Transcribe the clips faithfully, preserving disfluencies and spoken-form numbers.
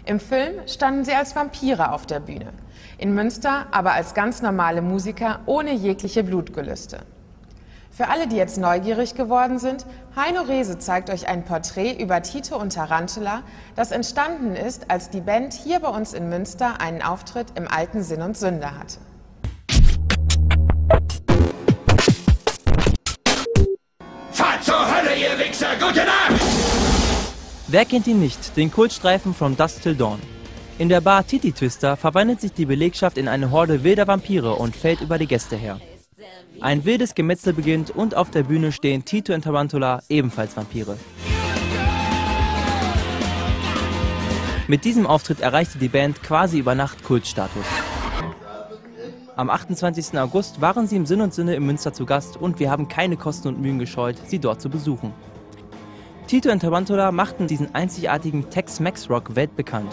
Im Film standen sie als Vampire auf der Bühne, in Münster aber als ganz normale Musiker ohne jegliche Blutgelüste. Für alle, die jetzt neugierig geworden sind, Heino Rehse zeigt euch ein Porträt über Tito und Tarantula, das entstanden ist, als die Band hier bei uns in Münster einen Auftritt im alten Sinn und Sünde hatte. Fahrt zur Hölle, ihr Wichser! Gute Nacht! Wer kennt ihn nicht, den Kultstreifen From Dusk Till Dawn. In der Bar Titty Twister verwandelt sich die Belegschaft in eine Horde wilder Vampire und fällt über die Gäste her. Ein wildes Gemetzel beginnt und auf der Bühne stehen Tito und Tarantula, ebenfalls Vampire. Mit diesem Auftritt erreichte die Band quasi über Nacht Kultstatus. Am achtundzwanzigsten August waren sie im Sinn und Sinne in Münster zu Gast und wir haben keine Kosten und Mühen gescheut, sie dort zu besuchen. Tito und Tarantula machten diesen einzigartigen Tex-Mex-Rock weltbekannt.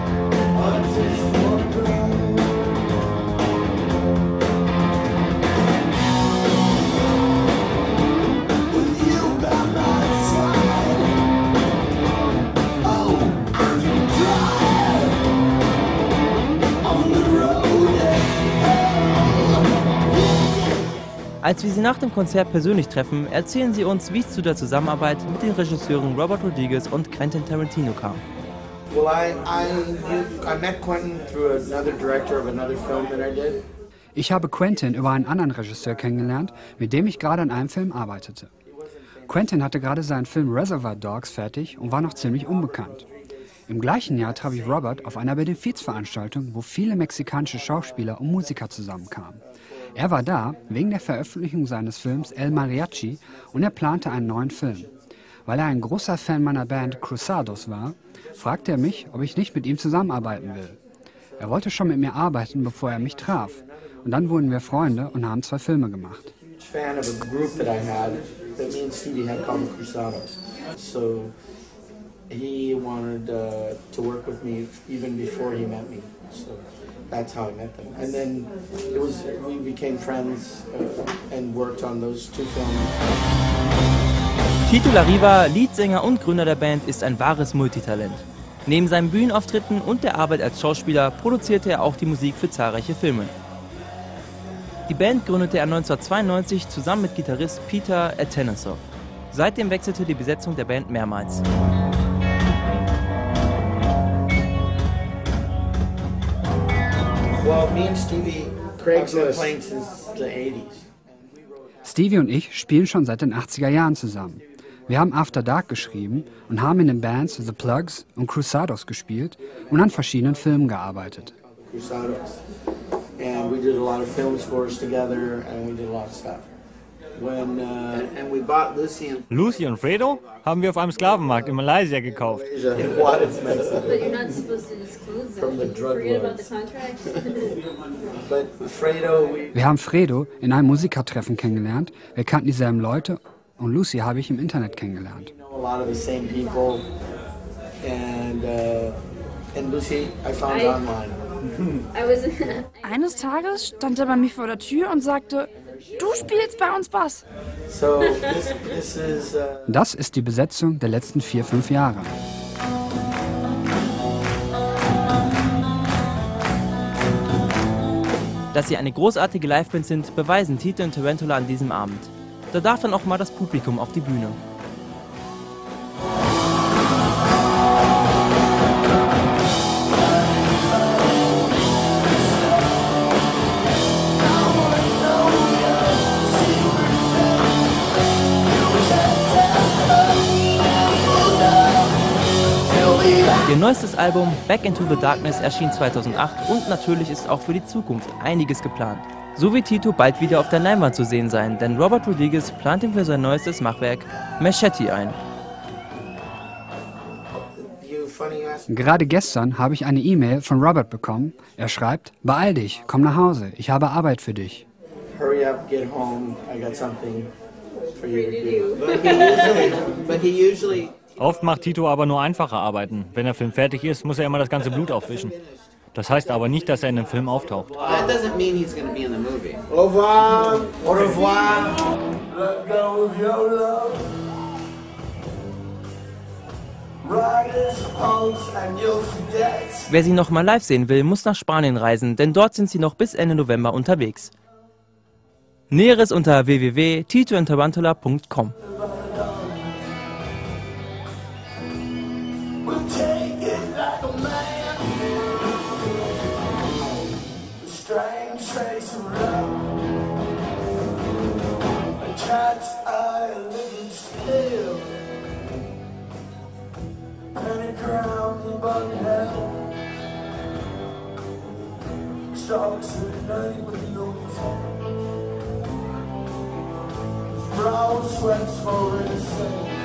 Als wir sie nach dem Konzert persönlich treffen, erzählen sie uns, wie es zu der Zusammenarbeit mit den Regisseuren Robert Rodriguez und Quentin Tarantino kam. Well, I, I, I met Quentin through another director of another film that I did. Ich habe Quentin über einen anderen Regisseur kennengelernt, mit dem ich gerade an einem Film arbeitete. Quentin hatte gerade seinen Film Reservoir Dogs fertig und war noch ziemlich unbekannt. Im gleichen Jahr traf ich Robert auf einer Benefizveranstaltung, wo viele mexikanische Schauspieler und Musiker zusammenkamen. Er war da wegen der Veröffentlichung seines Films El Mariachi und er plante einen neuen Film. Weil er ein großer Fan meiner Band Cruzados war, fragte er mich, ob ich nicht mit ihm zusammenarbeiten will. Er wollte schon mit mir arbeiten, bevor er mich traf. Und dann wurden wir Freunde und haben zwei Filme gemacht. Fan of a group that I had that me and Stevie had called the Cruzados. So he wanted uh, to work with me even before he met me. So that's how I met them. And then it was we became friends uh, and worked on those two films. Tito Larriva, Leadsänger und Gründer der Band, ist ein wahres Multitalent. Neben seinen Bühnenauftritten und der Arbeit als Schauspieler produzierte er auch die Musik für zahlreiche Filme. Die Band gründete er neunzehnhundertzweiundneunzig zusammen mit Gitarrist Peter Atanasov. Seitdem wechselte die Besetzung der Band mehrmals. Well, me and Stevie, Craig's been playing since the eighties. Stevie und ich spielen schon seit den achtziger Jahren zusammen. Wir haben After Dark geschrieben und haben in den Bands The Plugs und Cruzados gespielt und an verschiedenen Filmen gearbeitet. Cruzados. And we did a lot of film scores together and we did a lot of stuff. When, uh, and, and we bought Lucy and Lucy und Fredo haben wir auf einem Sklavenmarkt in Malaysia gekauft. Wir haben Fredo in einem Musikertreffen kennengelernt. Wir kannten dieselben Leute und Lucy habe ich im Internet kennengelernt. Eines Tages stand er bei mir vor der Tür und sagte: Du spielst bei uns Bass. Das ist die Besetzung der letzten vier, fünf Jahre. Dass sie eine großartige Liveband sind, beweisen Tito und Tarantula an diesem Abend. Da darf dann auch mal das Publikum auf die Bühne. Ihr neuestes Album Back Into the Darkness erschien zweitausendacht und natürlich ist auch für die Zukunft einiges geplant. So wird Tito bald wieder auf der Leinwand zu sehen sein, denn Robert Rodriguez plant ihn für sein neuestes Machwerk Machete ein. Gerade gestern habe ich eine E-Mail von Robert bekommen. Er schreibt: Beeil dich, komm nach Hause, ich habe Arbeit für dich. Hurry up, get home, I got something for you to do. But he usually Oft macht Tito aber nur einfache Arbeiten. Wenn der Film fertig ist, muss er immer das ganze Blut aufwischen. Das heißt aber nicht, dass er in dem Film auftaucht. That doesn't mean he's going to be in the movie. Au revoir. Au revoir. Let go of your love. Wer sie noch mal live sehen will, muss nach Spanien reisen, denn dort sind sie noch bis Ende November unterwegs. Näheres unter w w w punkt tito and tarantula punkt com. Brown sweats for insane.